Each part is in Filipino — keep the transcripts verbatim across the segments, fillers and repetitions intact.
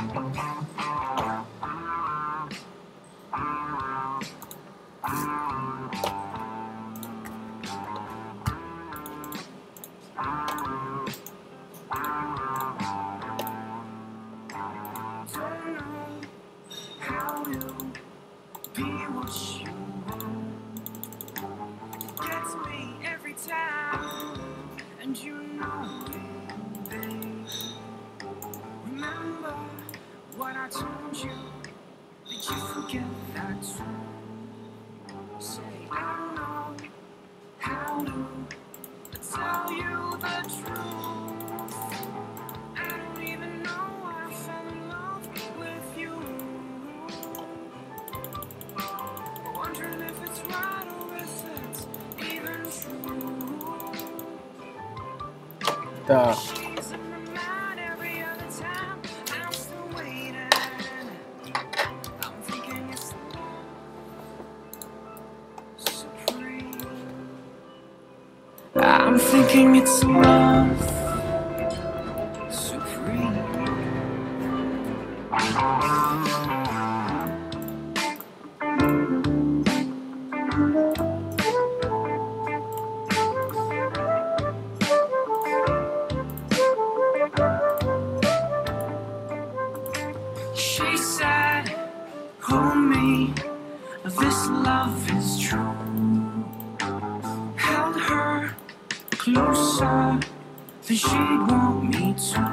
Duh. I'm thinking it's love supreme. She said, hold me, this love is true. Held her closer than she'd want me to.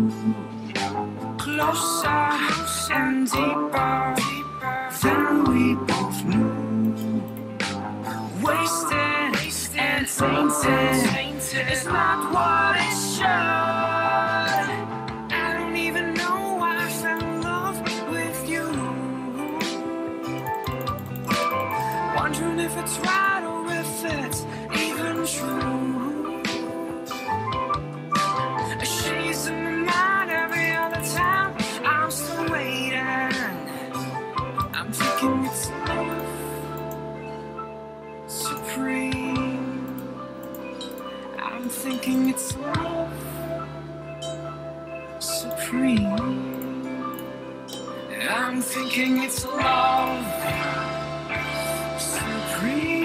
Closer and deeper than we both knew. Wasted and tainted, it's not what it should. I don't even know why I fell in love with you. Wondering if it's right or if it's even true. She's in my mind every other time. I'm still waiting. I'm thinking it's love supreme. I'm thinking it's love supreme. I'm thinking it's love supreme.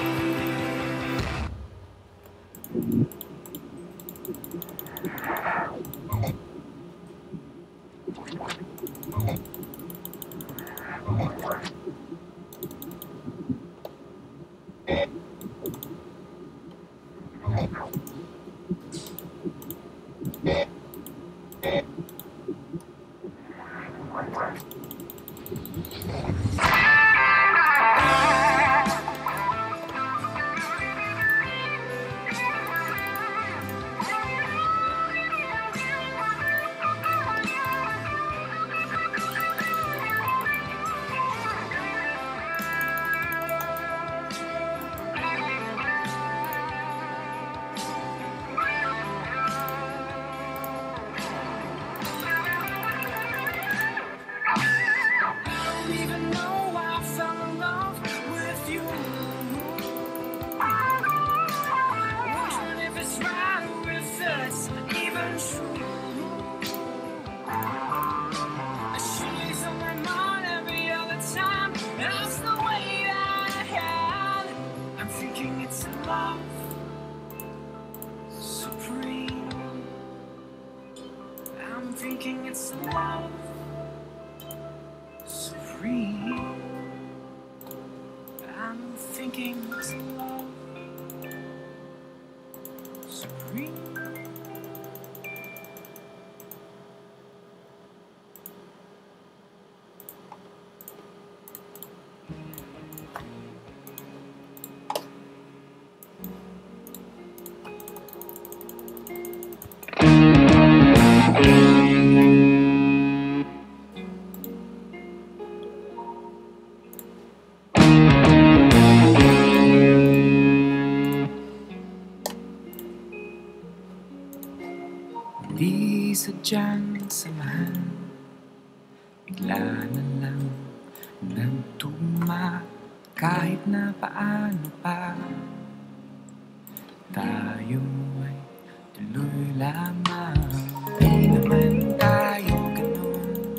Thinking it's love supreme. I'm thinking it's love supreme. Di sadyang samahan, bigla na lang nagtugma. Kahit na paano pa, tayo ay tuloy lamang. Di naman tayo ganun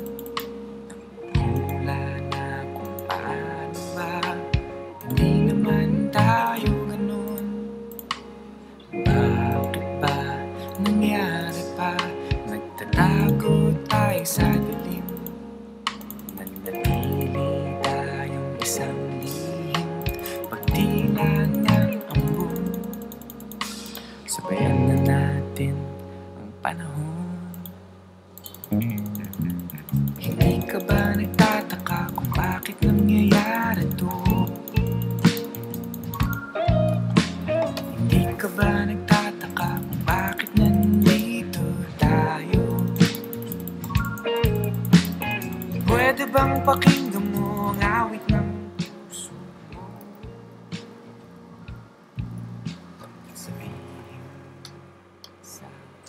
din ang panahon. Hindi ka ba nagtataka kung bakit nangyayari to? Hindi ka ba nagtataka kung bakit nandito tayo? Pwede bang pakinggan mo ang awit ng puso mo? Sabihin sa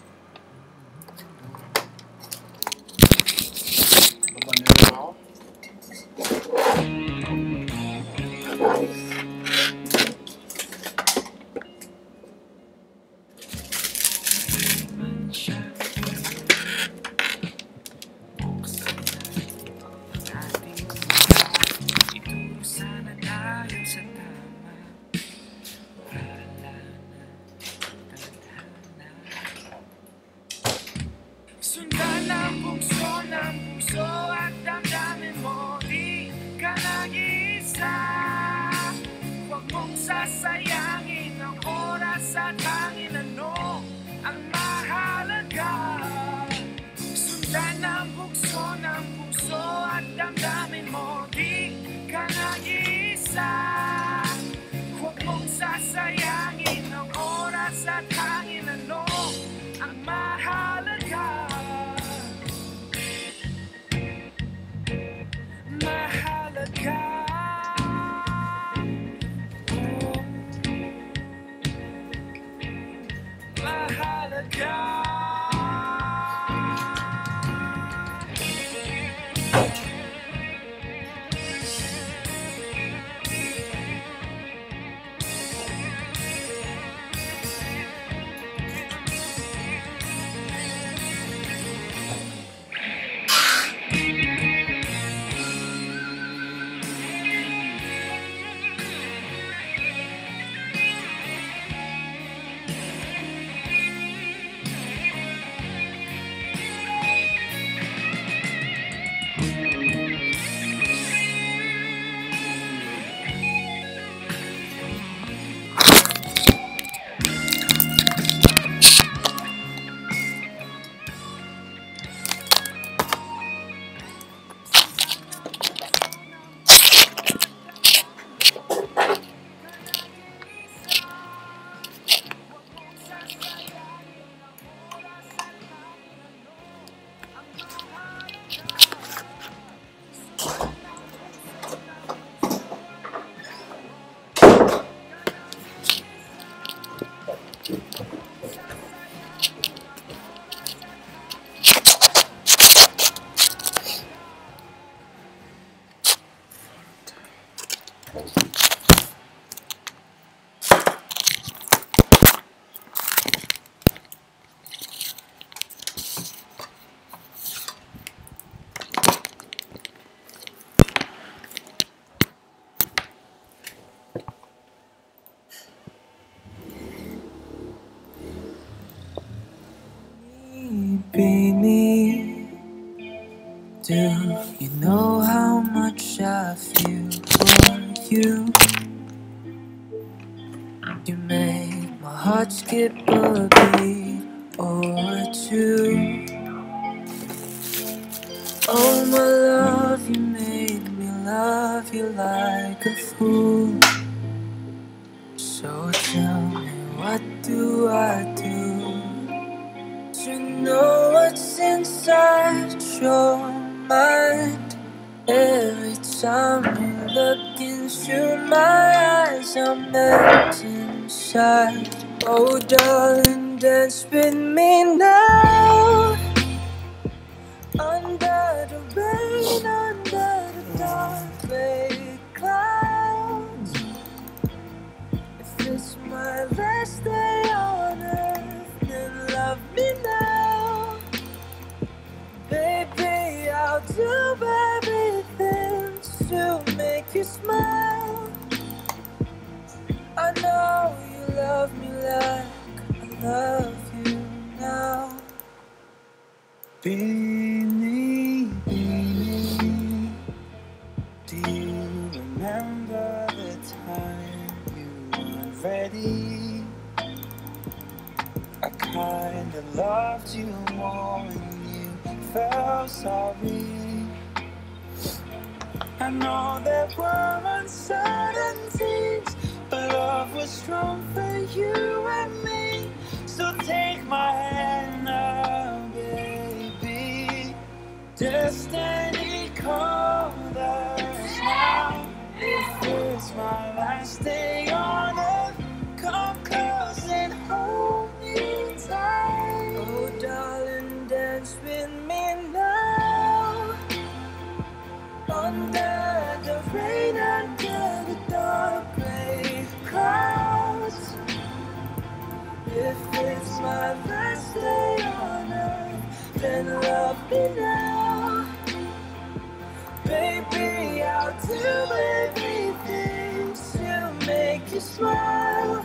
sundan ang bukso ng puso at damdamin mo, di ka nag-iisa. Huwag mong sasayangin ang oras at hangin, ano ang mahalaga. Sundan ang bukso ng puso at damdamin mo, di ka nag-iisa. Huwag mong sasayangin ang oras at hangin, ano ang mahalaga. Mahalaga. Oh. Mahalaga. Beneath, do you know how much I feel for you? You make my heart skip a beat or two. Oh my love, you made me love you like a fool. So tell me, what do I do to know what's inside your mind? Every time you look into my eyes, I'm melt inside. Oh darling, dance with me now. Under the rain, under the dark gray clouds. If it's my last day on earth, then love me now. Baby, I'll do everything to make you smile. I know you love me like I love you now. Beanie, Beanie, do you remember the time you weren't ready? I kind that loved you more when you felt sorry. I know there were uncertainties, but love was strong for you and me. So take my hand now, baby. Destiny called us now. If it's my last day on earth, come close and hold me tight. Oh, darling, dance with me now. Under the rain, under the dark gray clouds. If it's my last day on earth, then love me now. Baby, I'll do everything to make you smile.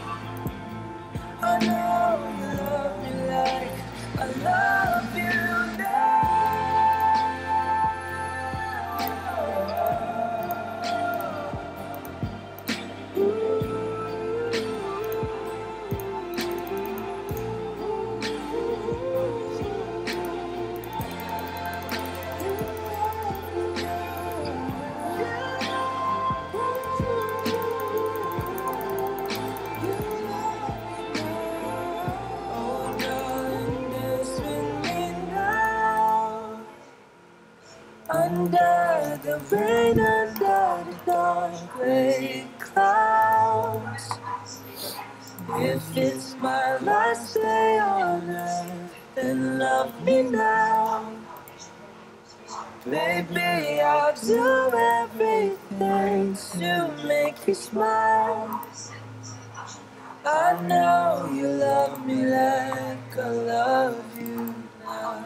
I know you love me like I love you now. Under the rain, under the dark gray clouds. If it's my last day on earth, then love me now. Baby, I'll do everything to make you smile. I know you love me like I love you now.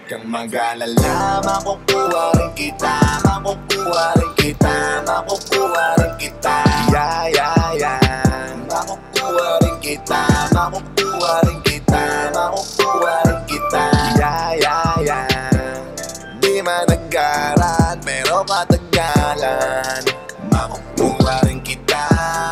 kang mag-alala, makukuha rin kita, makukuha rin kita, makukuha rin kita. Yeah, yeah, yeah. Makukuha rin kita, makukuha rin kita, makukuha rin kita. Yeah, yeah, yeah. Di man nag-aral, pero katagalan, makukuha rin kita.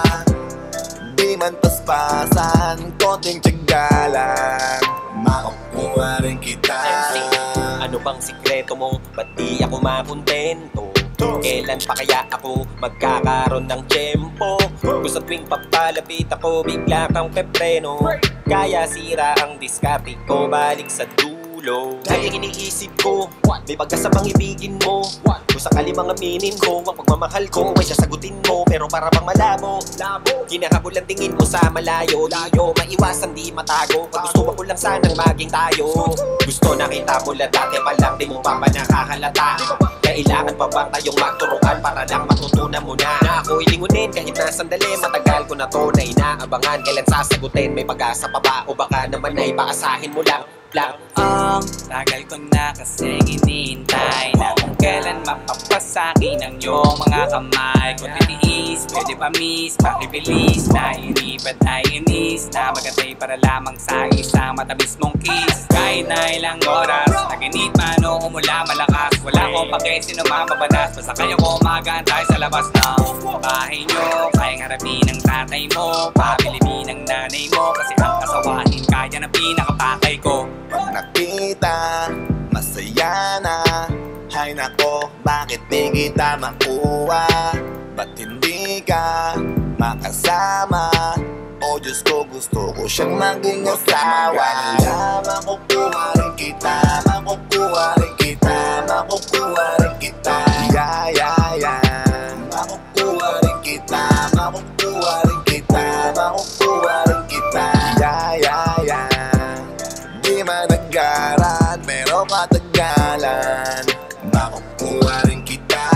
Di man paspasan, konting tiyaga lang, makukuha rin kita. Ano bang sikreto mo? Ba't di ako makontento? Kailan pa kaya ako magkakaroon ng tiyempo? Kung sa tuwing papalapit ako, bigla kang pepreno. Kaya sira ang diskarte ko, balik sa dulo. Dahil iniisip ko, may pag-asa bang ibigin mo? Kung sakali mga minin ko, ang pagmamahal ko ay sasagutin mo, pero para bang malabo. Kinakabul ang tingin mo sa malayo, layo, maiwasan di matago. Pag gusto ko lang sanang maging tayo. Gusto nakita mo lang dati pa lang, di mo pa ba nakahalata? Kailangan pa bang tayong magturuan para lang matutunan mo na na ako ilingunin kahit na sandali. Matagal ko na to na inaabangan, kailan sasagutin? May pag-asa pa ba o baka naman ay paasahin mo lang? Lang. Ang tagal ko na kasing inihintay na kung kailan mapapasakin ang iyong mga kamay. Kung titiis, pwede pa miss, pakibilis na inibat ay inis na magantay para lamang sa isang matamis mong kiss. Kahit na ilang oras, naginit man o umula malakas, wala ko pake sino mababanas, basta kaya ko mag-aantay sa labas ng bahay nyo. Kayang harapin ng tatay mo, pabilibin ng nanay mo, kasi ang kasawahin kaya na pinakapakay ko. Pag nakita, masaya na. Hay nako, bakit di kita makuha? Ba't hindi ka makasama? O Diyos ko, gusto ko siyang maging asawa. Makukuha rin kita, makukuha rin kita, makukuha rin kita. Yeah, yeah, yeah. Makukuha rin kita, makukuha rin kita, makukuha rin kita. Yeah, yeah, yeah. Di man nag-aral, pero katagalan, makukuha rin kita.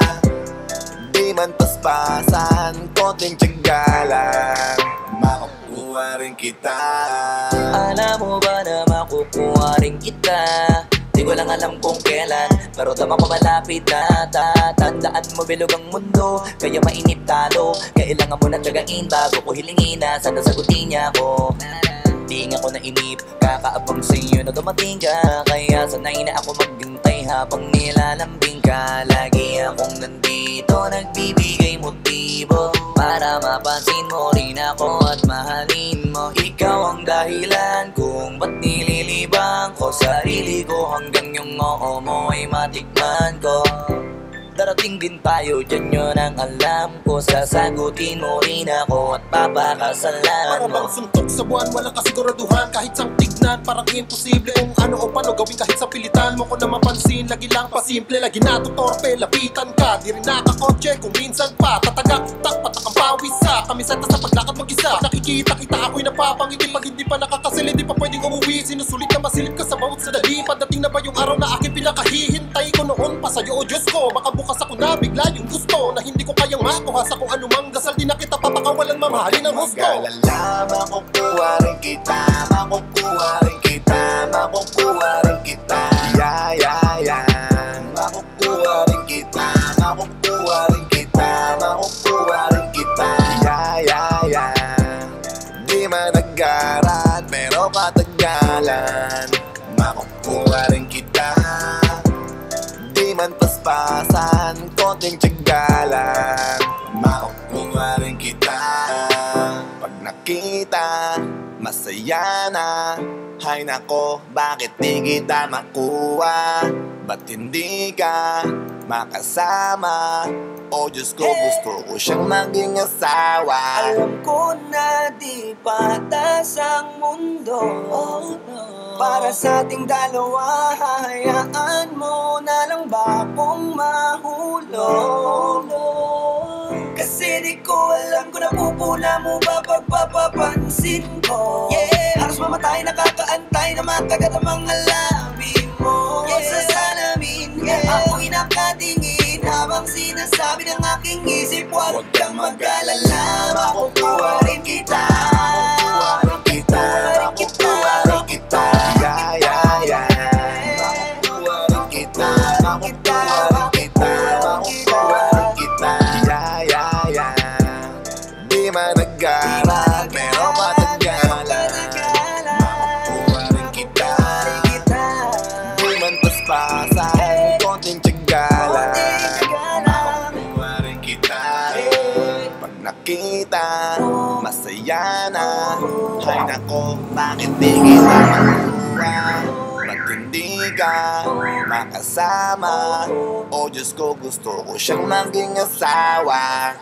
Di man paspasan, konting tiyaga lang, makukuha rin kita. Alam mo ba na makukuha rin kita? Di ko lang alam kung kailan, pero tama ko malapit na. Tatandaan mo bilog ang mundo, kaya mainit talo. Kailangan mo na tiyagain bago ko hilingin na sana sagutin niya ako. Di nga ko nainip, kakaabang sa'yo na dumating ka. Kaya sanay na ako maghintay habang nilalambing ka. Lagi akong nandito, nagbibigay motibo para mapansin mo rin ako at mahalin mo. Ikaw ang dahilan kung ba't nililibang ko sarili ko, hanggang yung oo mo ay matikman ko. Darating din tayo, dyan yun ang alam ko. Sasagutin mo rin ako at papakasalan mo. Para bang suntok sa buwan, walang kasiguraduhan. Kahit sang tignan, parang imposible kung ano o paano gawin kahit sa pilitan mo ko na mapansin. Lagi lang pasimple, lagi natutorpe, lapitan ka. Di rin nakakotse kung minsan pa tatagak, tak, patak ang pawis sa kamisata sa paglakad mag-isa. Pag nakikita kita ako'y napapangiti, pag hindi pa nakakasil, hindi pa pwedeng umuwi. Sinusulit na masilip ka sa bawat sadali. Padating na ba yung araw na aking pinakahihintay ko noon pa sa'yo, o Diyos ko? Baka bukas ako na bigla yung gusto na hindi ko kayang makuha sa kung anumang dasal. Di na kita papakawalan, mamahalin ang gusto. Mag-alala, makukuha rin kita, makukuha rin kita, makukuha rin kita. Yeah, yeah, yeah. Makukuha rin kita, makukuha rin kita, makukuha rin kita. Yeah, yeah, yeah. Di man nag-aral, pero katagalan, makukuha rin kita. Di man paspasan, konting tiyaga lang, makukuha rin kita. Pag nakita, masaya na. Hay nako, bakit di kita makuha? Ba't hindi ka makasama? O Diyos ko, gusto ko siyang maging asawa. Alam ko na di patas ang mundo, oh, no. Para sa ating dalawa, hahayaan mo na lang ba akong mahulog? Kasi di ko alam kung napupula mo ba pagpapapansin ko. Yeah, halos mamatay, nakakaantay na matagat ang mga labi mo. Yeah, sa salamin, yeah. Ako'y nakatingin habang sinasabi ng aking isip, huwag kang mag-alala, makukuha rin kita. Makukuha rin kita, makukuha rin kita. Yeah, yeah, yeah. Hay nako, bakit di kita makuha? Ba't hindi ka makasama? O Diyos ko, gusto ko siyang maging asawa.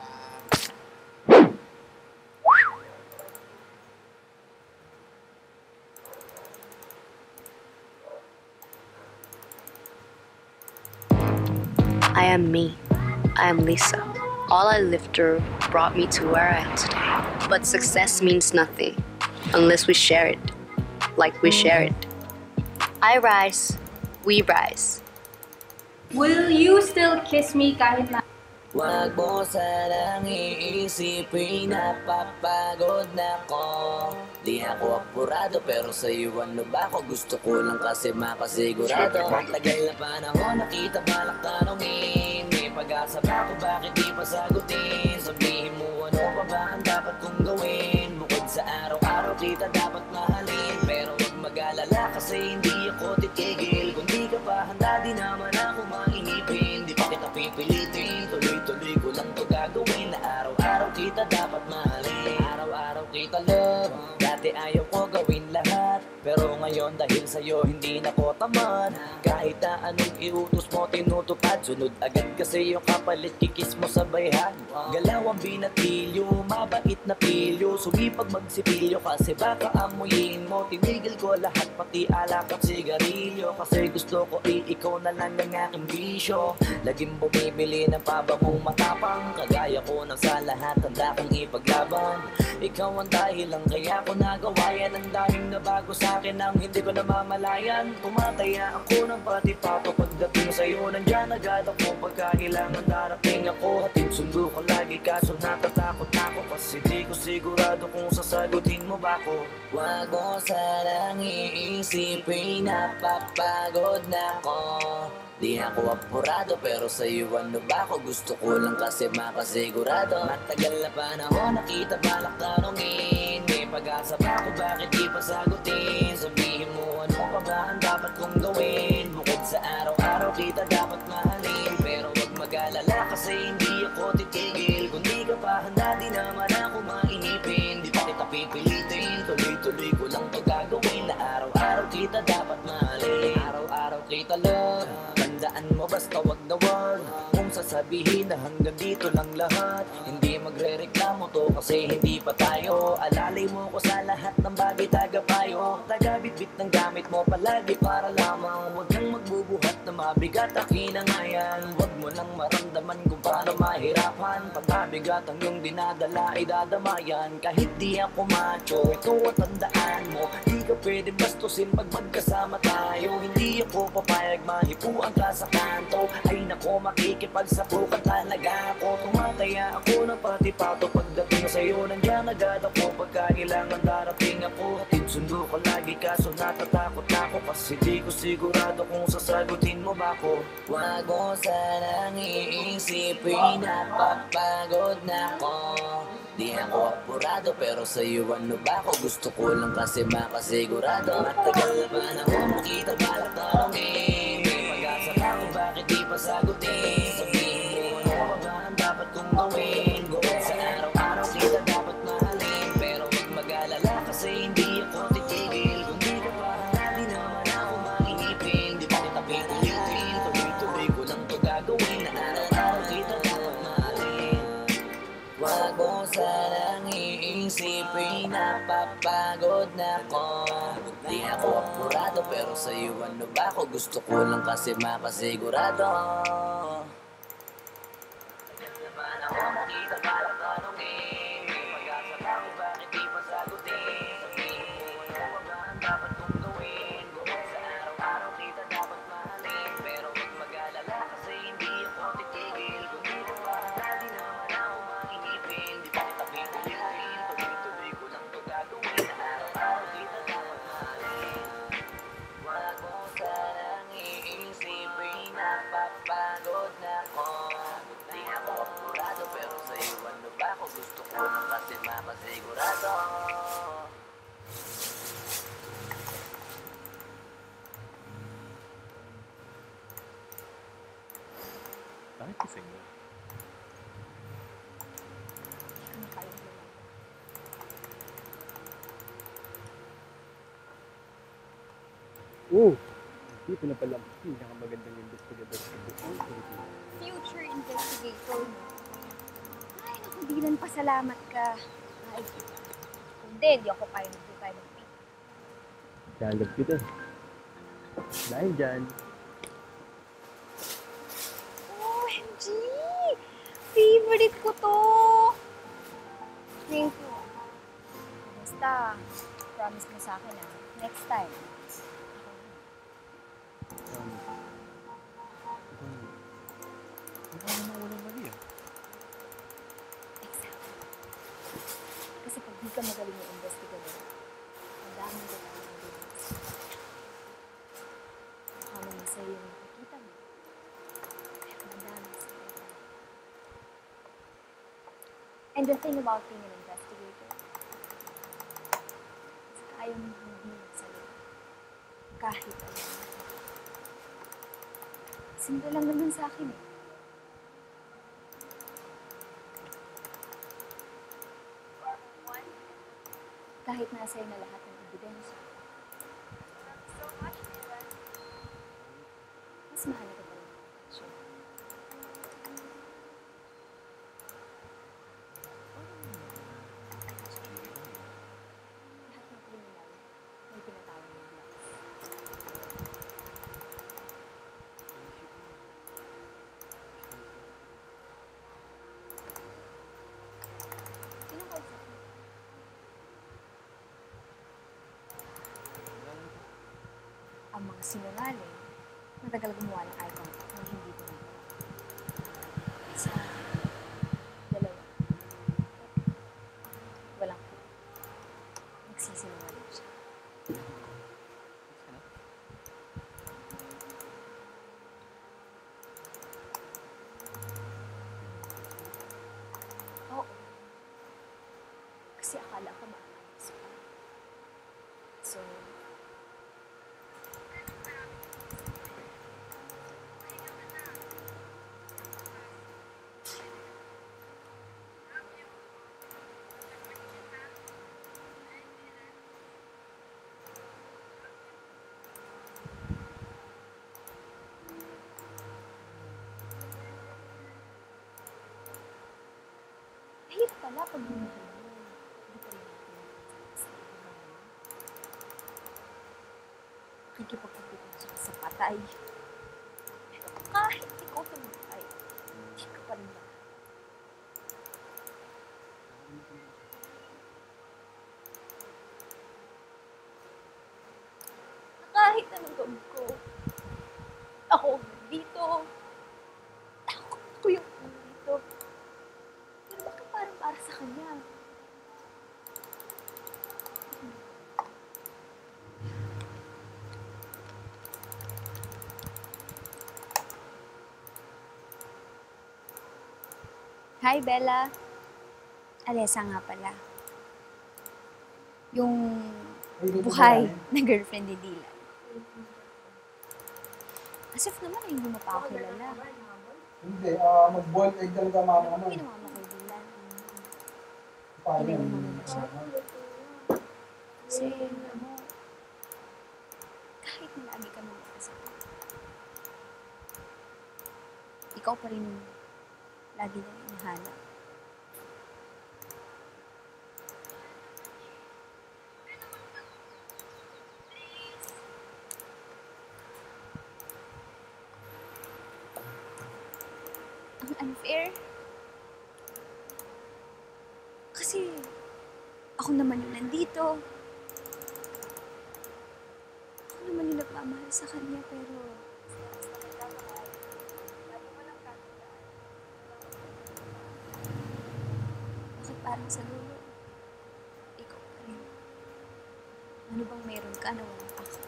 I am me. I am Lisa. All I lived through brought me to where I am today. But success means nothing unless we share it, like we share it. I rise, we rise. Will you still kiss me kahit na Wag mo sanang iisipin, napapagod na ko. Di ako apurado pero sa'yo ano ba ako? Gusto ko lang kasi makasigurado. Matagal na panahon nakita balak tanongin. May pag-asa ba ako, bakit di pa sagutin? Sabihin mo ano pa ba ang dapat kong gawin? Bukod sa araw-araw kita dapat mahalin. Pero huwag mag-alala kasi hindi ako titigil. Kung di ka pa handa di naman ako maingipin. Di pa kita pipilitin, tuloy-tuloy ko lang to gagawin. Na araw-araw kita dapat mahalin. Araw-araw kita love. Dati ayaw ko gawin lahat, pero ngayon dahil sa'yo hindi na ko tamad. Kahit na anong iutos mo tinutupad, sunod agad kasi yung kapalit kikis mo sa bayhan. Galaw ang binatilyo, mabait na pilyo, sumipag magsipilyo kasi baka amuyin mo. Tinigil ko lahat pati alak at sigarilyo, kasi gusto ko eh ikaw na lang ang aking bisyo. Laging bumibili ng pabangong matapang, kagaya ko nang sa lahat handa kong ipaglaban. Ikaw ang dahilan kaya ko nagawa yan. Ang daming nabago sa akin ang hindi ko namamalayan. Tumataya ako ng pati pato pagdating sa'yo. Nandyan agad ako pagkailangan darating ako. Hatid sundo ko lagi kaso natatakot ako, kasi di ko sigurado kung sasagutin mo ba ako. Wag mo sanang iisipin, napapagod na ko. Di ako apurado pero sa'yo ano ba ako? Gusto ko lang kasi makasigurado. Matagal na panahon nakita balak tanongin. May pag-asa ba ako, bakit di pa sagutin? Sabihin mo ano pa ba ang dapat kong gawin? Bukod sa araw-araw kita dapat mahalin. Pero wag mag-alala kasi hindi ako titigil. Kung di ka pa handa di naman ako maihipin. Di pa kita pipilitin, tuloy-tuloy ko lang to gagawin. Na araw-araw kita dapat mahalin. Araw-araw kita love. Tandaan mo basta wag na wag kung sasabihin na hanggang dito lang lahat. Hindi magre-reklamo to kasi hindi pa tayo. Alalay mo ko sa lahat ng bagay tagapayo. Tagabitbit ng gamit mo palagi para lamang. Huwag kang magbubuhat na mabigat ang kinangayan. Huwag mo lang maramdaman kung paano mahirapan. Pag mabigat ang iyong dinadala ay dadamayan. Kahit di ako macho, ito at tandaan mo, di ka pwede bastusin pag magkasama tayo. Hindi ako papayag mahipuan ka sa kanto. Ay nako, makikipagsapukan talaga ako. Tumataya ako ng pati pato pagdating sa'yo. Nandiyan agad ako pagkailangan darating ako. Hatid sundo ko lagi kaso natatakot ako, kasi di ko sigurado kung sasagutin mo ba ako. Wag mo sanang iisipin, napapagod na ko. Di ako apurado pero sa'yo ano ba ako? Gusto ko lang kasi makasigurado. Matagal na panahon nakita balak tanongin. Bakit di pa sagutin? Sabihin mo ano pa ba ang dapat kong gawin? Bukod sa araw-araw kita dapat mahalin. Pero wag mag-alala kasi hindi ako titigil. Kung di ka pa handa di naman ako maingipin. Di pa kita pipilitin, tuloy-tuloy ko lang to gagawin. Na araw-araw kita dapat mahalin. Wag mo sanang iisipin, napapagod na ko. Di ako apurado pero sa'yo ano ba ako? Gusto ko lang kasi makasigurado. Naman ako makita balak tanongin. Pag-asa ba ako, bakit di pa sagutin? Sabihin mo ano pa ba ang dapat kong gawin? Bukod sa araw-araw kita dapat mahalin. Pero huwag mag-alala kasi hindi ako titigil. Kung di ka pa handa di naman ako maingipin. Di pa kita pipilitin, tuloy-tuloy ko lang to gagawin. Na araw-araw kita dapat mahalin. Wag mo sanang iisipin, napapagod na Oo. Dito na pala ang pinakamagandang investigador sa buong Pilipinas. Future investigator mo. Ay, naku, Dylan, pasalamat ka. Ay, kung hindi, di ako kaya nagpo tayo ng pink. Lalab kita. Dahil dyan, O M G! Favorite ko to! Thank you. Basta, promise mo sa akin ah, next time. um, ikaw naman walang mali ah. Exactly. Kasi pag di ka magaling yung investigador, ang dami ka tayo ng bilis. Baka mamasaya yung nakikita mo. Pero madami sa kanya. And the thing about being an investigator, is kaya mo hindi magsalita. Kahit ano. Simple lang naman sa akin eh. Kahit nasa na lahat ng ebidensya. Mas mahal ko pa rin. Sure. Lahat ng kriminal may tinatawag ng blocks. Sino kausap mo? Ang mga sinungaling, matagal gumawa ng eye contact na hindi tumatawa. Sa dalawa, walang po. Nagsisinungaling siya. Oo. Kasi akala ko maayos pa. So, mahirap pala pag minahal mo. Hindi pa rin natin sa ibang mo. Nakikipagkapitan siya sa patay. Pero kahit ikaw tumatay, hindi ka pa rin mahal. Na kahit anong gawin ko, ako dito. Takot ko yung dito. Pero bakit parang para sa kanya? Hi, Bella. Alessa nga pala. Yung buhay na girlfriend ni Dylan. As if naman ay hindi mo pa ako kilala. Hindi, ah mag-boiled egg talaga mama Ano mo. ginawa mo kay Dylan? Paano Ilan yun? mo na siya? Kasi, ano, kahit na lagi kami magkasama, ikaw pa rin lagi na hinahanap. Ang unfair. Kasi, ako naman yung nandito. Ako naman yung nagmamahal sa kanya, pero... Bakit parang sa dulo? Ikaw pa rin. Ano bang meron ka na walang ako?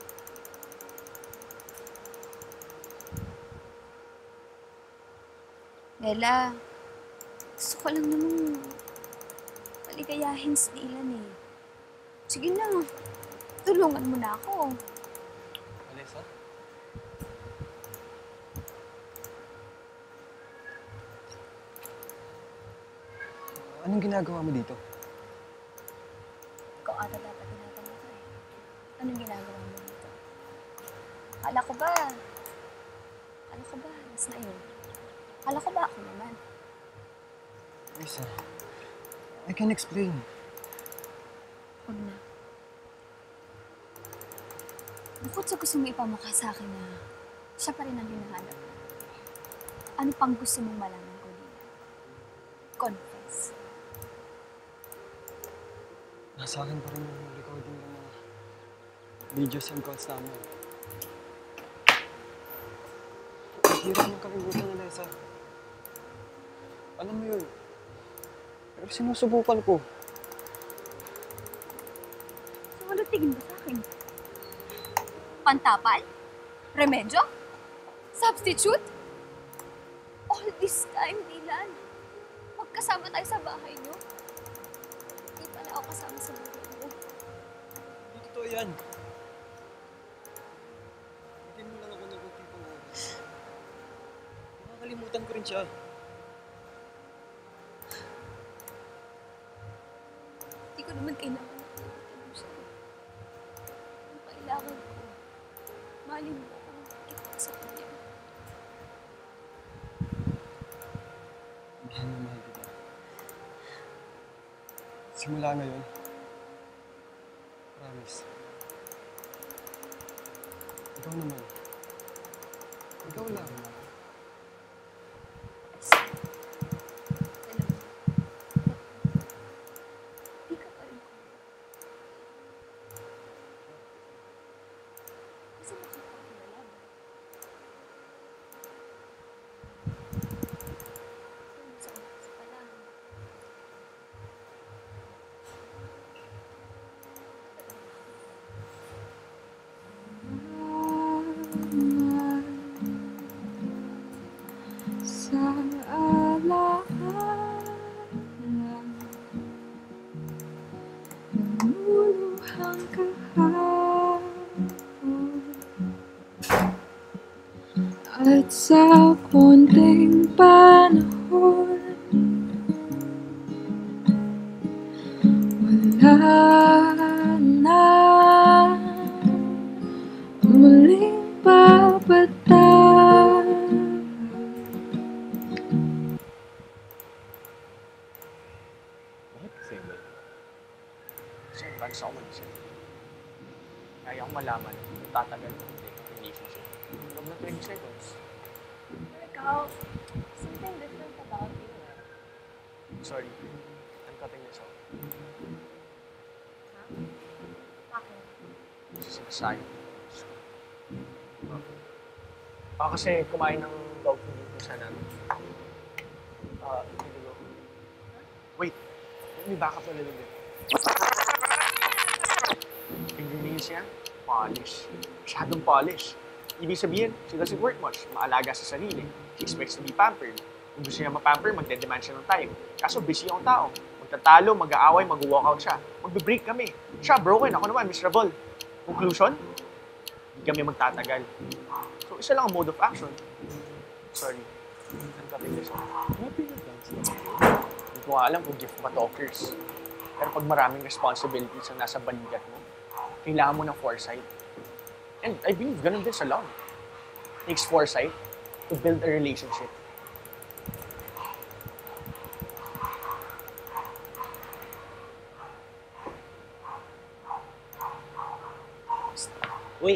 Bella, gusto ko lang namang paligayahin si Dylan eh. Sige na, tulungan mo na ako. Alessa? Anong ginagawa mo dito? Ikaw ata dapat tinatanong ko eh. Anong ginagawa mo dito? Akala ko ba, akala ko ba, mas na yun. Akala ko ba ako naman? Lisa, I can explain. Huwag na. Bukod sa gusto mo ipamukha sa akin na siya pa rin ang hinahanap mo, ano pang gusto mong malaman ko din? Confess. Nasa akin pa rin yung recording ng mga videos and calls namin. Hirap ng kalimutan ni Lisa. Alam mo yun. Pero sinusubukan ko. So, ano tingin mo sa akin? Pantapal? Remedyo? Substitute? All this time, Dylan. Magkasama tayo sa bahay niyo. Hindi pala ako kasama sa buhay mo. Hindi totoo yan. Bigyan mo lang ako ng kunti pang oras. Nakakalimutan ko rin siya. Hindi ko naman kailangan nakalimutan mo siya. Ang kailangan ko, mahalin mo ako kita sa kanya. Mahal na mahal kita. Simula ngayon, promise. Ikaw naman. Ikaw lang. Alam mo, di ka pa rin ko. Kasi makakakilala ba? Kung sa umpisa pa lang. Sa alaala Namuluhang kahapon At sa konting panahon Wala na muling babata. Bakit kasi ba? Kasi advance ako mag-isip. Kaya akong malaman kung tatagal ko hindi ang relationship. Loob na twenty seconds. Ikaw, something different about you. Sorry, I'm cutting this out. Ha? Bakit? Kasi sinasayo. Baka kasi kumain ng dog food dito sa namin. Ah, hindi ko. Wait, let me back up a little bit. Fingernails niya, polish. Masyadong polish. Ibig sabihin, she doesn't work much. Maalaga sa sarili. She expects to be pampered. Kung gusto niya ma-pamper, magde-demand siya ng time. Kaso busy yung tao. Magtatalo, mag-aaway, mag-walkout siya. Magbe-break kami. Siya, broken. Ako naman, miserable. Conclusion? Hindi kami magtatagal. So, isa lang ang mode of action. Sorry. I'm cutting this off. Happy advance naman yun. Hindi ko nga alam kung gift ba talkers. Pero pag maraming responsibilities ang nasa balikat mo, kailangan mo ng foresight. And I believe ganun din sa love. It takes foresight to build a relationship. Uy!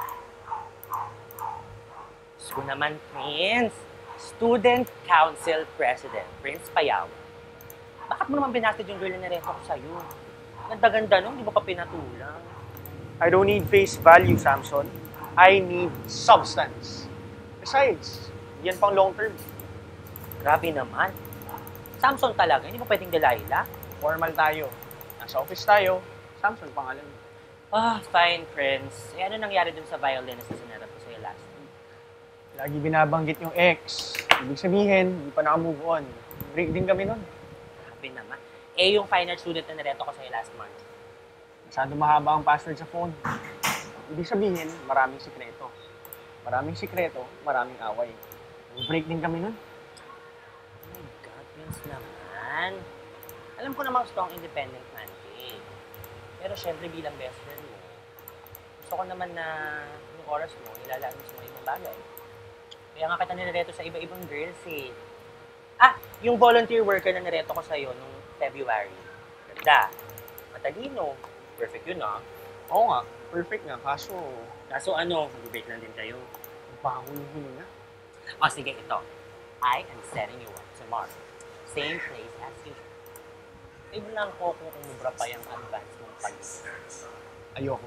Gusto naman, Prince. Student Council President, Prince Payaw. Bakit mo naman binasted yung girl na nireto ko sa'yo? Ganda-ganda nung, di ba pa pinatulang? I don't need face value, Samson. I need substance. Besides, yan pang long term. Grabe naman. Samson talaga, hindi mo pwedeng Delilah? Formal tayo. Nasa office tayo. Samson pangalan. Ah, fine, Prince. Eh, ano nangyari dun sa violinist na sinarap ko sa'yo last week? Lagi binabanggit yung ex. Ibig sabihin, hindi pa naka-move on. Break din kami nun. Grabe naman. Eh, yung final student na nireto ko sa'yo last month. Masyado mahaba ang password sa phone. Ibig sabihin, maraming sikreto. Maraming sikreto, maraming away. Break din kami nun. Oh my God, Prince naman. Alam ko naman gusto ang independent man ka eh. Pero syempre bilang best friend mo, gusto gusto ko naman na yung oras mo, ilalaan mo sa mga ibang bagay. Kaya nga kita nireto sa iba-ibang girls eh. Ah, yung volunteer worker na nireto ko sa'yo nung February. Ganda. Matalino. Perfect yun ah. Oo nga, perfect nga. Kaso, Kaso ano, mag-break lang din kayo. bago yung hininga. O sige, ito. I am setting you up tomorrow. Same place as usual. Tignan ko kung umubra pa yung advance mong pag Ayoko.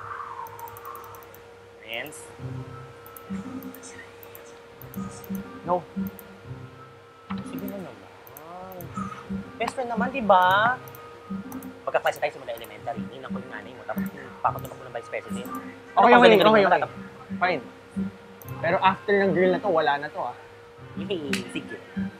Friends? No. Sige na naman. Best friend naman, di ba? Pagkaklase tayo simula elementary, ninang ko yung nanay mo, tapos pakatumak mo ng vice president. Okay, Ano, okay, galing-galing okay, mo okay. na- Fine. Pero after ng girl na to, wala na to ah. Yay, sige.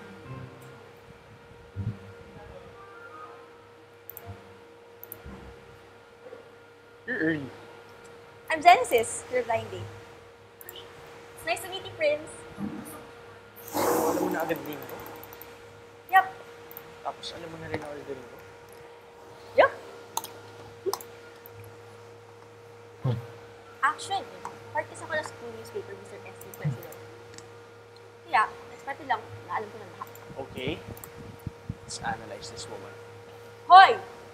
You're early. I'm Genesis, your blind date. It's nice to meet you, Prince. Alam mo na agad din ko. Yup. Tapos alam mo na rin order ko. Yup. Actually, part kasi ako na school newspaper, Mister S C President. Kaya, expected lang na alam ko na lahat. Okay. Let's analyze this woman. Hoy!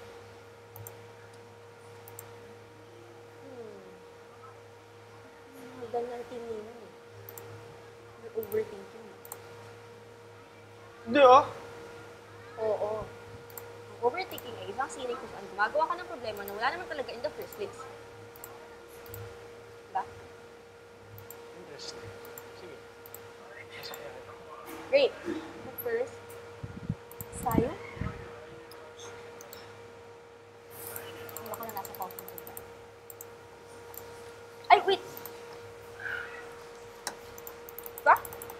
Hmm. Ganyan tingin mo. You're overthinking. Hindi ah. Oo. Ang overthinking ay ibang sining kung saan gumagawa ka ng problema na wala naman talaga in the first place. Diba? Interesting. Sige. Masakya ako. Great. But first, tayo? Hindi ako na nasa coffee room. Ay, wait! Ba?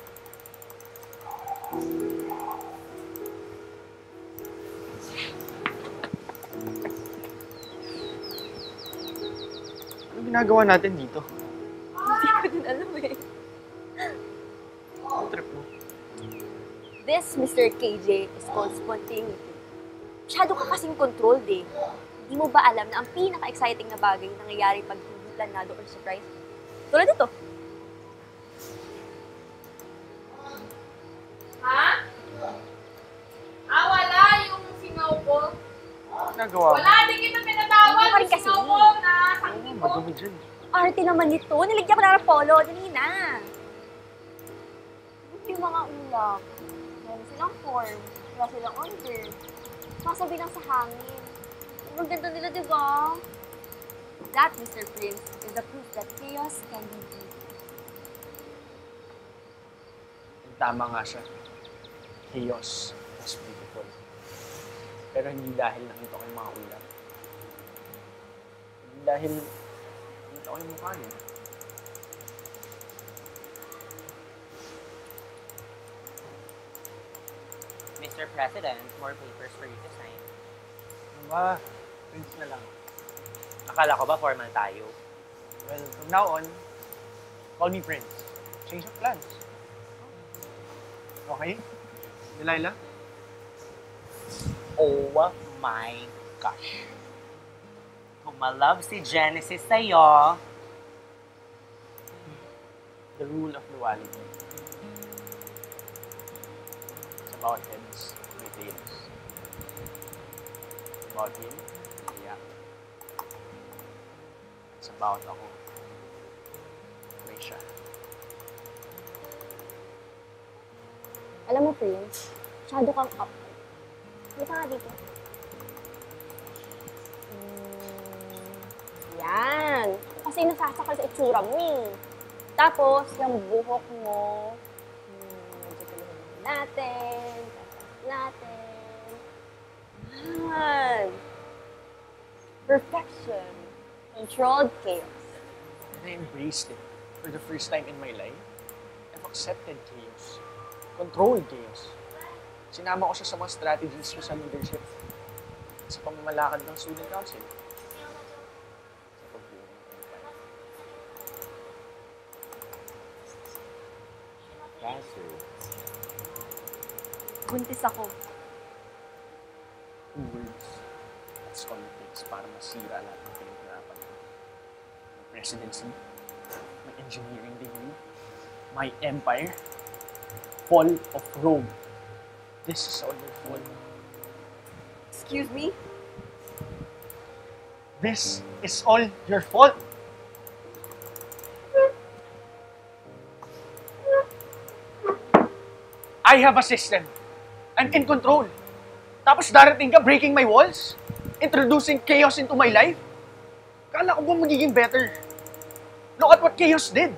Anong ginagawa natin dito? Hindi ko din alam eh. Ang trip mo. This, Mister K J, is called spontaneity. Masyado ka kasing controlled eh. Hindi mo ba alam na ang pinaka-exciting na bagay na nangyayari pag hindi planado or surprise? Tulad ito. Ha? Ah, wala yung singaw ko. Ginagawa mo? Wala, di kita pinatawag. Ano ka rin Yung kasi? singaw ko na sakit ko. Madumi dyan. Arte naman nito. Niligyan ko na ng polo. Dali na. Yung mga ulap. Meron silang form. Wala silang order. Masabi lang sa hangin. Ang ganda nila, di ba? That, Mister Prince, is the proof that chaos can be beautiful. Tama nga siya. Chaos was beautiful. Pero hindi dahil nakita ko yung mga ulam. Hindi dahil nakita ko yung mukha niya. Mister President, more papers for you to sign. Ano ba? Prince na lang. Akala ko ba formal tayo? Well, from now on, call me Prince. Change of plans. Okay? Delilah? Oh my gosh. Kung malove si Genesis sa'yo, The rule of duality. It's about heads, may tails. It's about him, yeah. It's about ako. May siya. Alam mo, Prince, masyado kang up. Hindi ka nga dito. Mm, yan. Kasi nasasakal sa itsura mo eh. Tapos, yung buhok mo, hmm, medyo tuloy natin, tatas natin. Yan. Perfection. Controlled chaos. And I embraced it. For the first time in my life, I've accepted chaos. Controlled chaos. Sinama ko siya sa mga strategies ko sa leadership. Sa pamamalakad ng student council. Sa pagbuo ng campaign. Kaso, Buntis ako. Two words. That's all it takes para masira lahat ng pinaghirapan ko. Ang Presidency, my engineering degree, my empire, fall of Rome. This is all your fault. Excuse me? This is all your fault. I have a system. I'm in control. Tapos darating ka breaking my walls? Introducing chaos into my life? Kala ko ba magiging better? Look at what chaos did.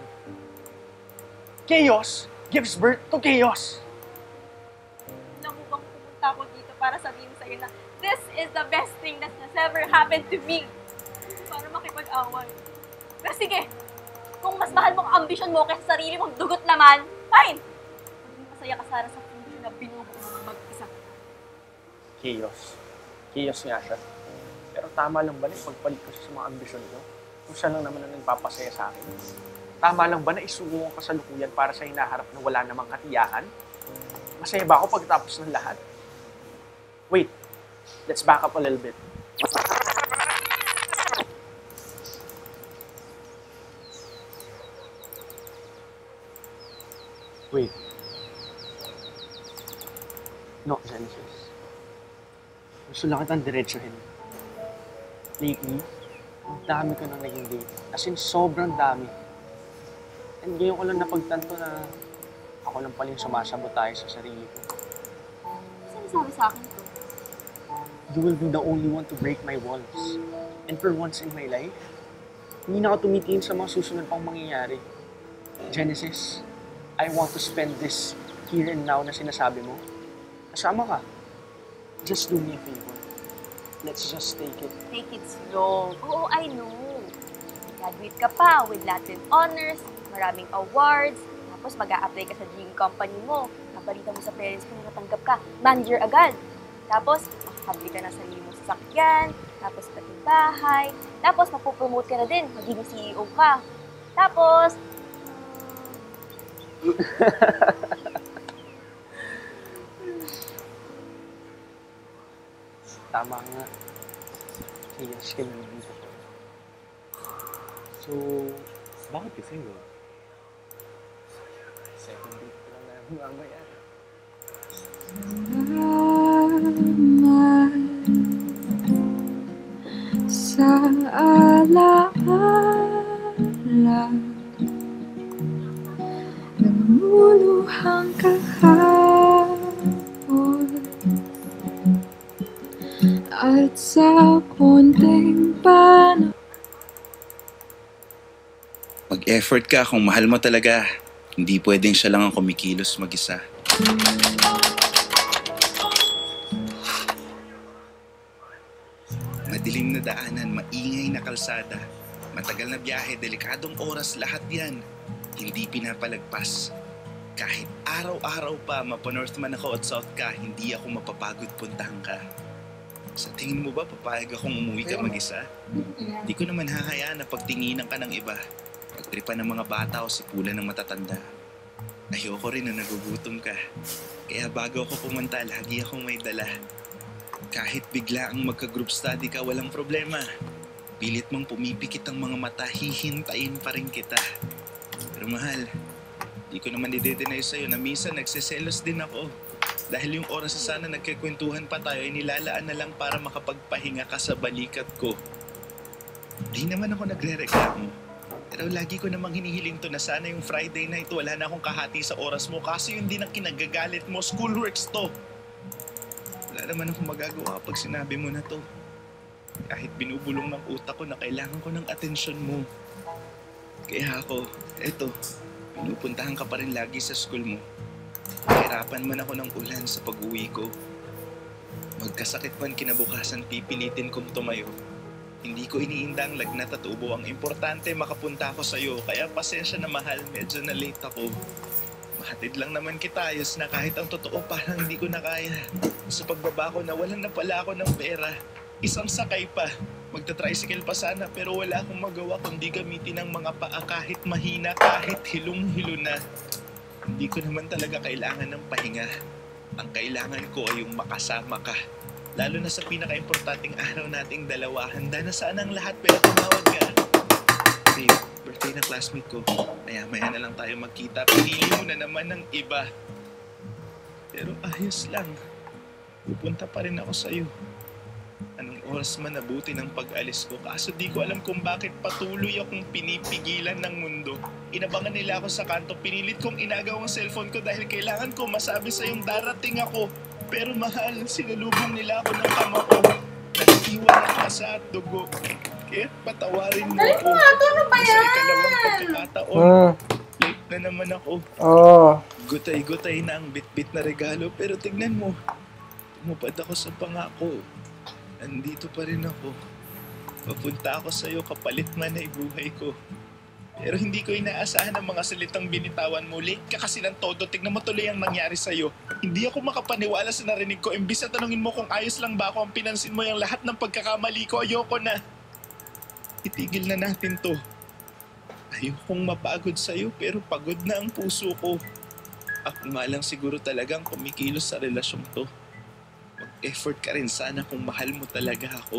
Chaos gives birth to chaos. Alam mo bang pumunta ako dito para sabihin sa'yo na this is the best thing that has ever happened to me. Para makipag-away. Pero sige, kung mas mahal mong ambisyon mo kaysa sarili mong dugot naman, fine! Maging masaya ka sana sa pundo na binubuo mong mag-isa. Chaos. Chaos nga siya. Pero tama lang ba na pagpalit ko sa mga ambisyon ko? Kung siya lang naman ang nagpapasaya sa akin. Tama lang ba na isuko ang kasalukuyan para sa hinaharap na wala namang katiyahan? Masaya ba ako pagtapos ng lahat? Wait, let's back up a little bit. Wait. No, Genesis. Gusto lang kitang diretsuhin. Lately, ang dami ko nang naging date. As in, sobrang dami. And ngayon ko lang napagtanto na ako lang pala yung sumasabotahe sa sarili ko. Saan sabi sa akin to? You will be the only one to break my walls. And for once in my life, hindi na ako tumitingin sa mga susunod pang mangyayari. Genesis, I want to spend this here and now na sinasabi mo. Kasama ka. Just do me a favor. Let's just take it. Take it slow. Oo, I know. Graduate ka pa with Latin honors, maraming awards, tapos mag-a-apply ka sa dream company mo. Nabalita mo sa parents mo na natanggap ka, manager agad. Tapos, makakabili ka ng sarili mong sasakyan, tapos pati bahay, tapos mapopromote ka na din, magiging C E O ka. Tapos, Tama nga. Chaos ka lang dito. So, bakit ka single? Second date ko lang na mamaya. Sa alaala namumunuhang kahapon at sa konting paano. Mag-effort ka kung mahal mo talaga. Hindi pwedeng siya lang ang kumikilos mag-isa. Madilim na daanan, maingay na kalsada. Matagal na biyahe, delikadong oras, lahat yan. Hindi pinapalagpas. Kahit araw-araw pa, mapa-north man ako at south ka, hindi ako mapapagod puntahan ka. Sa tingin mo ba, papayag akong umuwi ka mag-isa? Di ko naman hahayaan na pagtinginan ka ng iba. Pagtripan ng mga bata o sipulan ng matatanda. Ayoko rin na nagugutom ka. Kaya bago ako pumunta, lagi akong may dala. Kahit bigla ang magka-group study ka, walang problema. Pilit mong pumipikit ang mga mata, hihintayin pa rin kita. Pero mahal, di ko naman i-deny sa'yo na minsan nagsiselos din ako. Dahil yung oras na sana nagkikwentuhan pa tayo ay nilalaan na lang para makapagpahinga ka sa balikat ko. Di naman ako nagre-reklamo. Pero lagi ko namang hinihiling to na sana yung Friday night wala na akong kahati sa oras mo kasi yun din ang kinagagalit mo. Schoolworks to. Wala naman akong magagawa pag sinabi mo na to. Kahit binubulong ng utak ko na kailangan ko ng atensyon mo. Kaya ako, eto, pinupuntahan ka pa rin lagi sa school mo. Mahirapan man ako ng ulan sa pag-uwi ko. Magkasakit man kinabukasan, pipilitin kong tumayo. Hindi ko iniinda ang lagnat at ubo. Ang importante, makapunta ako sa'yo. Kaya pasensya na mahal, medyo na late ako. Mahatid lang naman kita, ayos na kahit ang totoo parang hindi ko na kaya. Sa pagbaba ko, nawalan na pala ako ng pera. Isang sakay pa. Magta-tricycle pa sana pero wala akong magawa kundi gamitin ang mga paa kahit mahina, kahit hilong-hilo na. Hindi ko naman talaga kailangan ng pahinga. Ang kailangan ko ay yung makasama ka. Lalo na sa pinaka-importanting araw nating dalawa. Handa na saan ang lahat pero tumawag ka. Babe, birthday ng classmate ko. Maya-maya na lang tayo magkita. Pinili mo na naman ng iba. Pero ayos lang. Pupunta pa rin ako sa'yo. Anong oras man nabuti ng pag-alis ko. Kaso di ko alam kung bakit patuloy akong pinipigilan ng mundo. Inabangan nila ako sa kanto. Pinilit kong inagaw ang cellphone ko dahil kailangan ko masabi sa'yong darating ako. Pero mahal, sinalubong nila ako ng kama ko. Nag-iwan ang kasa at dugo. Kaya patawarin mo Dali ako. mo nga, ito ano ba Sa yan? ikalawang pagkakataon. Ah. Late na naman ako. Oo. Gutay-gutay na ang bit-bit na regalo. Pero tignan mo, tumupad ako sa pangako. Andito pa rin ako. Papunta ako sa'yo kapalit man ay buhay ko. Pero hindi ko inaasahan ang mga salitang binitawan mo. Late ka kasi ng todo. Tignan mo tuloy ang nangyari sa'yo. Hindi ako makapaniwala sa narinig ko. Imbis na tanungin mo kung ayos lang ba ako, ang pinansin mo yung lahat ng pagkakamali ko. Ayoko na. Itigil na natin to. Ayokong mapagod sa'yo pero pagod na ang puso ko. Ako nga lang siguro talagang kumikilos sa relasyong to. Mag-effort ka rin sana kung mahal mo talaga ako.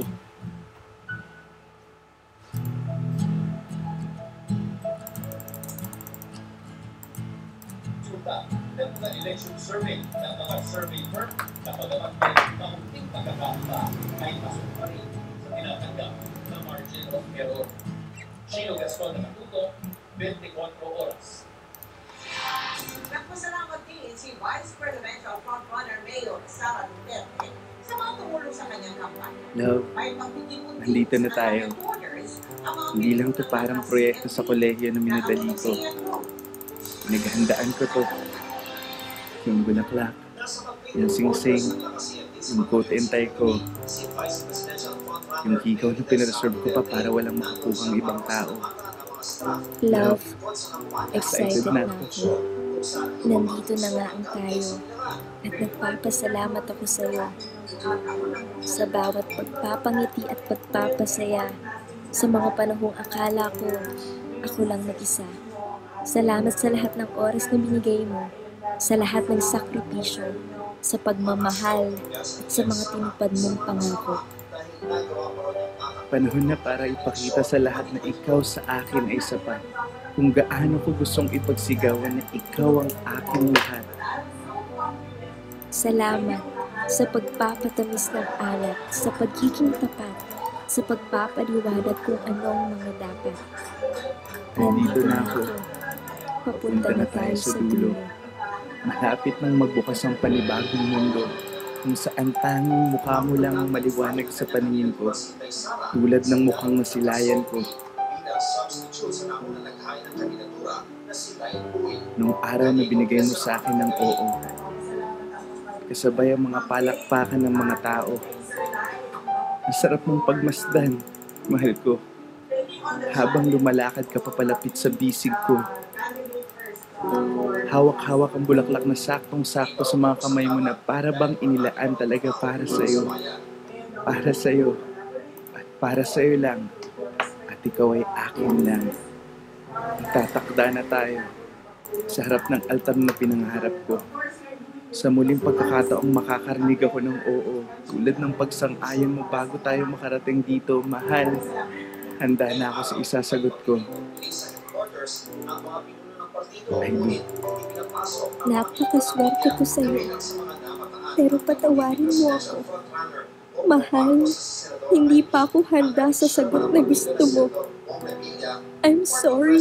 Sa election survey ng mga survey firm na pagamat may kaunting pagkakamba ay pasok pa rin sa tinatanggap na margin of error. Chino Gaston na Matuto, twenty-four oras. Nagpasalamat din si Vice Presidential Frontrunner Mayor Sara Duterte sa mga tumulong sa kanyang kampanya. Love, nandito na tayo. Hindi lang to parang proyekto sa kolehiyo na minadali ko. Pinaghandaan ko to. Yung bulaklak, yung sing-sing, yung coat and tie ko, yung hikaw na pinareserve ko pa para walang makakuhang ibang tao. Love, excited na ako. Nandito na nga ang tayo at nagpapasalamat ako sa iyo sa bawat pagpapangiti at pagpapasaya sa mga panahong akala ko ako lang mag-isa. Salamat sa lahat ng oras na binigay mo, sa lahat ng sakripisyo, sa pagmamahal at sa mga tinupad mong pangako. Panahon na para ipakita sa lahat na ikaw sa akin ay sapat. Kung gaano ko gustong ipagsigawan na ikaw ang aking lahat. Salamat sa pagpapatamis ng alat, sa pagiging tapat, sa pagpapaliwanag kung anong mga dapat. Nandito na ako. Papunta na tayo sa dulo. Malapit nang magbukas ang panibagong mundo kung saan tanging mukha mo lang ang maliwanag sa paningin ko, tulad ng mukhang masilayan ko. Nung araw na binigay mo sa akin ng oo, kasabay ang mga palakpakan ng mga tao. Masarap mong pagmasdan, mahal ko, habang lumalakad ka papalapit sa bisig ko. Hawak-hawak ang bulaklak na saktong-sakto sa mga kamay mo na para bang inilaan talaga para sa'yo. Para sa'yo. At para sa'yo lang. At ikaw ay akin lang. Itatakda na tayo sa harap ng altar na pinangarap ko. Sa muling pagkakataong makakarinig ako ng oo, tulad ng pagsang-ayon mo bago tayo makarating dito, mahal. Handa na ako sa isasagot ko. I do. Napakaswerte ko sa iyo. Pero patawarin mo ako. Mahal, hindi pa ako handa sa sagot na gusto mo. I'm sorry.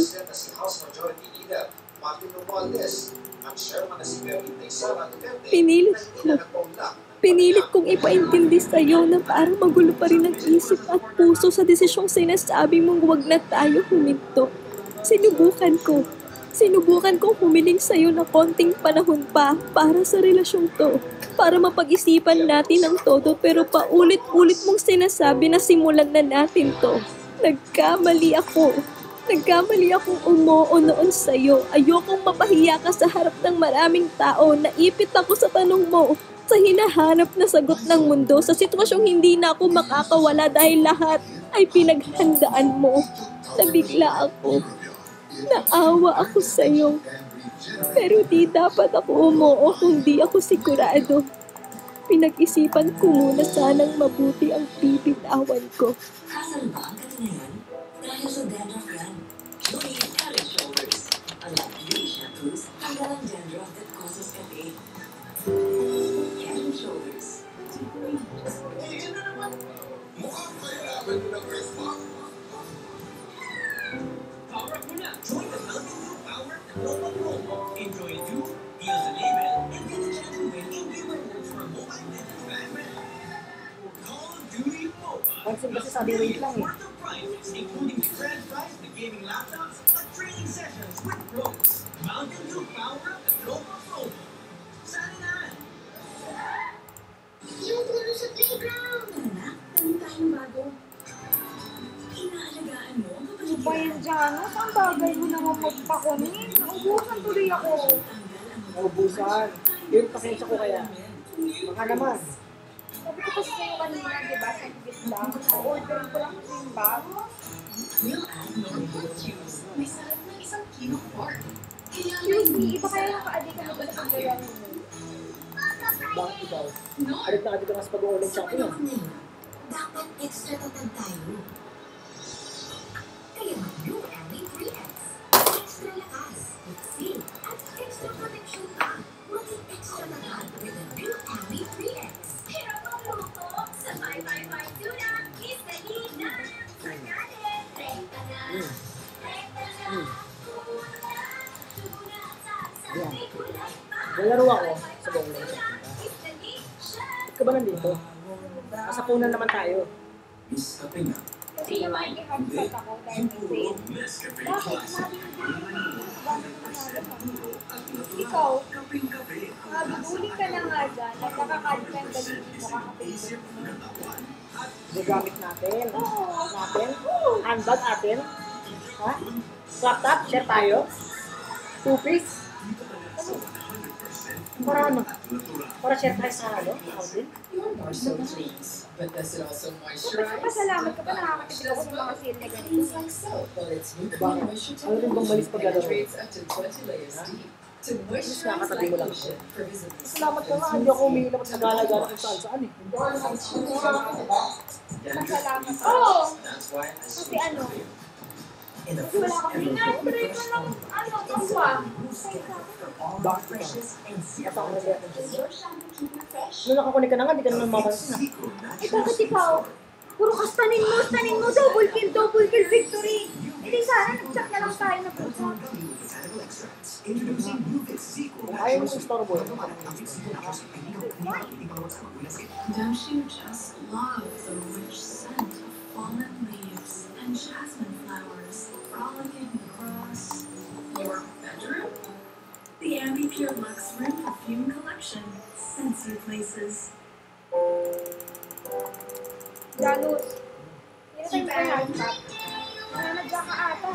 Pinilit ko. Pinilit kong ipaintindi sa iyo na parang magulo pa rin ang isip at puso sa desisyong sinasabi mong huwag na tayo huminto. Sinubukan ko. Sinubukan kong humiling sa iyo na konting panahon pa para sa relasyong to. Para mapag-isipan natin ang todo pero paulit-ulit mong sinasabi na simulan na natin to. Nagkamali ako. Nagkamali akong umoo noon sa iyo. Ayokong mapahiya ka sa harap ng maraming tao. Naipit ako sa tanong mo. Sa hinahanap na sagot ng mundo. Sa sitwasyong hindi na ako makakawala dahil lahat ay pinaghandaan mo. Nabigla ako. Naawa ako sa iyo. Pero di dapat ako umoo kung di ako sigurado. Pinag-isipan ko muna sanang mabuti ang bibitawan ko. Kasal ba ang katinayan dahil sa dandruff yan? Napansin kasi sabi wait lang eh. Including the grand prize, the gaming laptops, at training sessions with pros. Mountain Dew Power Up at Global Phone. Sana na! Yung tulong sa playground! Anak, tanong tayong bago. Inaalagaan mo ang kapatid Ano ba yan, Janos? Ang bagay mo naman magpakunin. Naubusan tuloy ako. Naubusan. Yung pasensya ko kaya. Baka naman. Sabi ko kasi sa'yo kanina, di ba? Sa bibit lang. Order ko lang kasi yung bag. We'll add more pork cubes. May sarap ng isang kilo pork. Excuse me, iba kaya yung ka-adika mo ba sa paglalaro mo? Bakit ikaw? Alit na alit ka nga sa pag-uuling shopping ah. Dapat extra tatag tayo. Kaya mag-Blue Alley three X. Extra lakas, extreme, at extra protection pa. Maging extra tatag with the Blue Alley three X. Hirap ang luto sa five five five tuna. Kiss the heat na. Pagkalit, rekta na. Rekta na. Ayan. Nalaro ako sa buong lang shopping. Ba't ka ba nandito? Kasapunan naman tayo. Kasi naman i-hubsat ako dahil may sale. Bakit? Sabi ko ikaw, mabubuling ka na nga dyan at nakakali ka yung dalili mo kakapit. Gagamit natin. Oo. Natin? Handbag atin? Ha? Crop top? Share tayo? Two-piece? Para ano? Para share tayo sa ano? Outfit? Pasalamat ka pa nakakatipid ako sa mga sale na ganito. Bakit? Ano rin bang malis paglalaro? Mas nakakatabi mo lang ako. Salamat ka nga, hindi ako umiilang at nagala-gala kung saan-saan eh. Masalamat. Oo! Kasi ano? Kasi wala kang pinag-break na lang ano, kaswa. Bakit ka? Nasa ako nag-reaction. Nung nakakunik ka na nga, di ka naman mapansin ah. Eh bakit ikaw? Puro kastanin mo, stanin mo, double kill, double kill victory. Hindi sana, nag-chat na lang tayo na pusa. Ayaw mo sa store boy. Don't you just love the rich scent of fallen leaves and jasmine flowers frolicking across your bedroom? The Ambi Pure Luxe Room Perfume Collection scents you places. Janus, yun tayo sa laptop. Nananadya ka ata.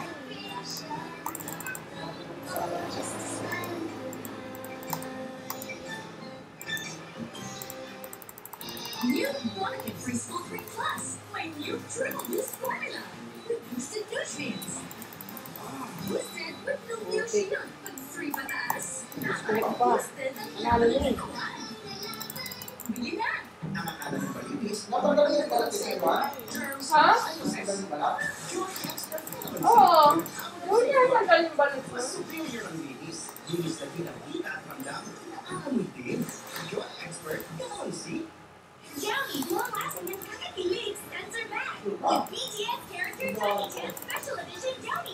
You want to get free school three plus when you triple this formula with boosted nutrients. Boosted with no nutrient, but three patatas. Not like boosted and Nalala eh. Bili na! Natanggal yung balat sa iba? Ha? Natanggal yung balat? Oo. Huwag niya tanggal yung balat mo. Superior ang linis. Linis na pinakita at ramdam. Nakakamoy din. Your expert, come on, see? Downy, long-lasting and kakakilig extends back with B T S character Tiny Tan Special Edition Downy.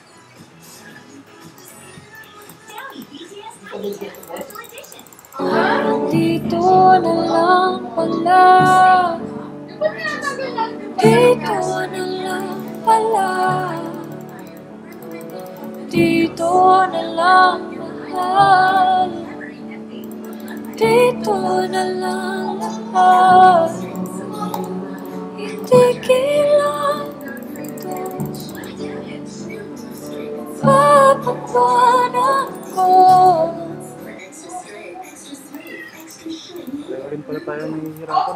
Downy B T S Tiny Tan Special Edition. Dito na lang pala. Dito na lang pala. Dito na lang mahal. Dito na lang lahat. Itigilan ito. Papakuan ako. Kaya rin pala tayo nahihirapan.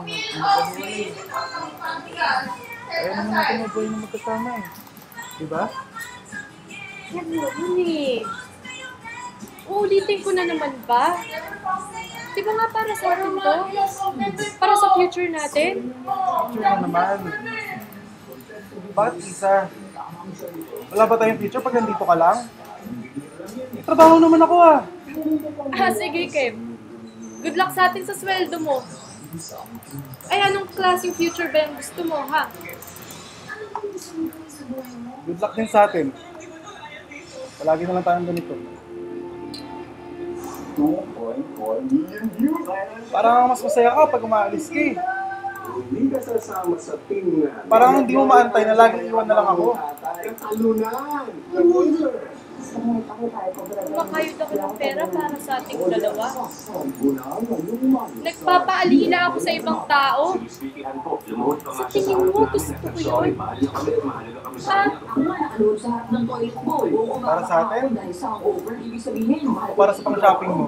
Kaya naman natin mabuhay na magkasama eh. Diba? Yan yun eh. Uulitin ko na naman ba? Di ba nga para sa atin to? Para sa future natin? Future na naman. Bakit isa? Wala ba tayong future pag nandito ka lang? Trabaho naman ako ah. Ah, sige Kev. Good luck sa atin sa sweldo mo. Ay, anong klaseng future ba yung gusto mo, ha? Good luck din sa atin. Palagi na lang tayong ganito. two point four million views. Parang mas masaya ka pag umaalis ka eh. Hindi ka sasama sa team na... Parang hindi mo maantay na laging iwan na lang ako. Talunan! Loser! Kumakayod ako ng pera para sa ating dalawa. Nagpapaalila ako sa ibang tao. Sa tingin mo, gusto ko yun. Ha? Para sa atin? O para sa pang-shopping mo?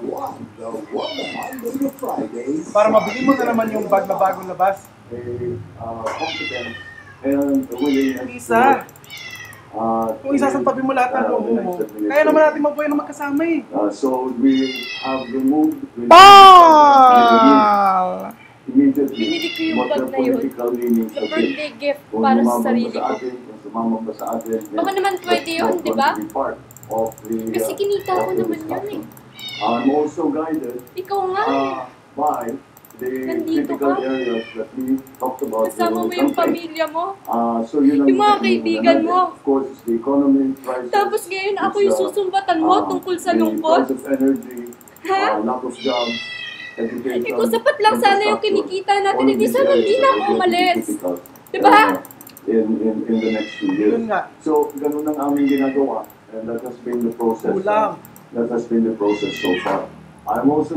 Para mabili mo na naman yung bag na bagong labas. Isa! Kung isasampabi mo lahat ng loob mo, kaya naman natin mabuhay na magkasama eh. Uh, so we have removed Paul! Binili ko yung bag na yun. Sa birthday gift para sa sarili ko. Baka naman pwede yun, di ba? Kasi kinita ko naman yun eh. I'm also guided Ikaw nga eh. uh, by the Nandito critical ka. areas that we talked about. Kasama mo yung pamilya mo. Uh, so yun ang Yung mga kaibigan mo. Of course, it's the economy crisis. Tapos ngayon ako yung susumbatan mo tungkol sa lungkot. The price of energy, uh, lack of jobs, education. Eh kung sapat lang sana yung kinikita natin, hindi sana hindi na ako umalis. Diba? In, in, in the next few years. So, ganun ang aming ginagawa. And that has been the process. Uh, that has been the process so far. I'm also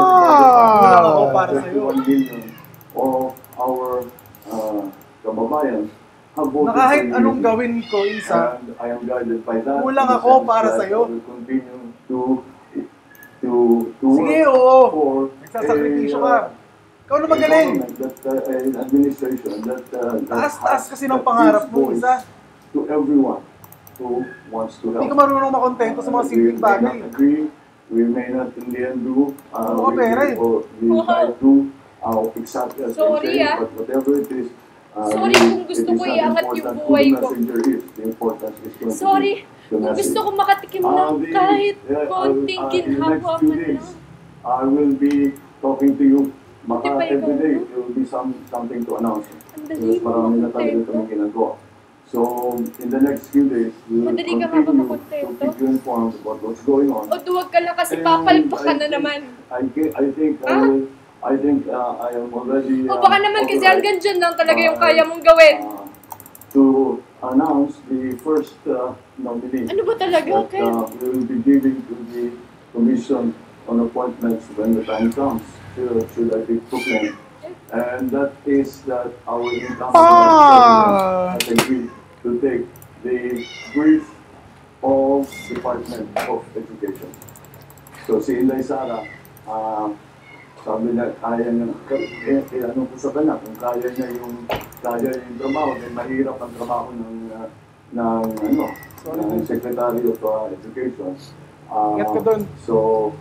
Ah! guided thirty-one million of our uh, kababayan have voted Na kahit for anong unity. gawin ko, Isa, And I am guided by that. kulang in the ako sense para that sa'yo. I will continue to to to Sige, work oo. for Nagsasakripisyo a, ka. Ikaw na magaling. government that uh, an administration that uh, that Taas-taas has- kasi ng that pangarap gives mo, voice Isa. to everyone who wants to help. Hindi ka marunong makontento sa mga Uh, simpleng we may bagay. not agree, we may not in the end do, uh, Ano ka we, pera eh? or we Wow. try to uh, exactly as Sorry, they say, ah. but whatever it is, uh, Sorry we- kung gusto it is ko not iangat yung important who buhay the ko. messenger is. The importance is going Sorry, to be the kung message. gusto ko makatikim Uh, ng the- kahit yeah, uh, konting uh, in the next ginhawa few man days, lang. I will be talking to you. Baka Hindi pa ikaw, every day, no? there will be some, something to announce. dali Because mo marami na talaga makontento. kami ginagawa. So, in the next few days, we will Madali ka nga ba continue to makontento? keep you informed about what's going on. O duwag ka lang kasi And papalpak ka I na think- naman. I, ge- I think I will, I think uh, I am already O uh, baka naman kasi authorized hanggang dyan lang talaga yung uh, kaya mong gawin. to announce the first uh, nominee. Ano ba talaga, that, Ken? uh, we will be giving to the Commission on Appointments when the time comes. Should, should I be proclaimed? And that is that our incoming Ah! has agreed to take the brief of Department of Education. So si Inday Sara, uh, sabi niya, kaya niya, eh, eh, ano ko sa kanya, kung kaya niya yung, kaya niya yung trabaho, then mahirap ang trabaho ng, uh, ng, ano, ng Secretary of uh, Education. Uh, Ingat ka dun. So,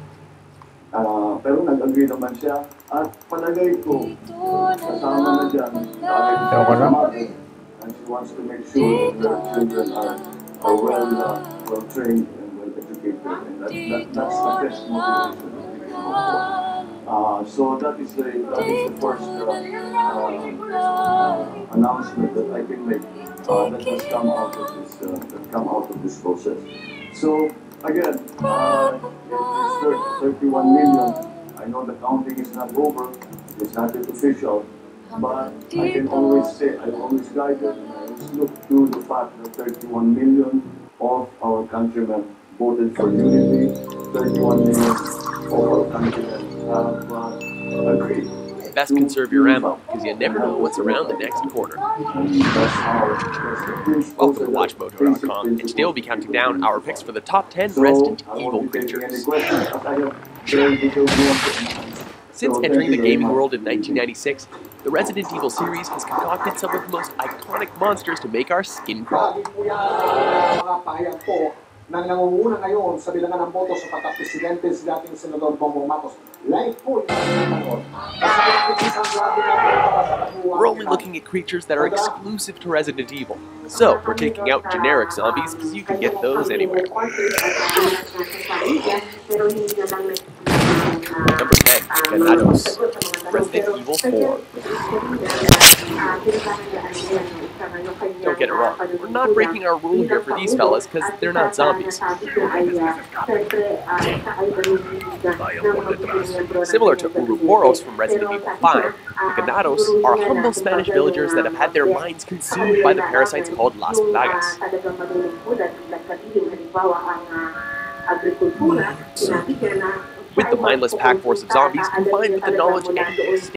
uh, pero nag-agree naman siya, at palagay ko, kasama na dyan, dahil Ewan ko na. mother, and she wants to make sure that her children are, are well, uh, well trained and well educated, and that, that, that's the best motivation that we can look for. Uh, so that is the that is the first uh, uh, announcement that I can make uh, that has come out of this uh, that come out of this process. So again, uh, it is thirty-one million. I know the counting is not over; it's not yet official. But I can always say, I always guide it, and I always look to the fact that thirty-one million of our countrymen voted for unity, thirty-one million of our countrymen have uh, agreed. Best conserve your ammo, because you never know what's around the next corner. Welcome to Watch Mojo dot com, and today we'll be counting down our picks for the top ten Resident Evil creatures. Since entering the gaming world in nineteen ninety-six, the Resident Evil series has concocted some of the most iconic monsters to make our skin crawl. Mga pahayag po na nangunguna ngayon sa bilangan ng boto sa pagka-presidente si dating Senador Bongbong Marcos. Like po yung We're only looking at creatures that are exclusive to Resident Evil, so we're taking out generic zombies because you can get those anywhere. Number ten, Venados, Resident Evil four. Don't get it wrong, we're not breaking our rule here for these fellas because they're not zombies. Similar to Ouroboros from Resident Evil five, the Ganados are humble Spanish villagers that have had their minds consumed by the parasites called Las Plagas. With the mindless pack force of zombies combined with the knowledge and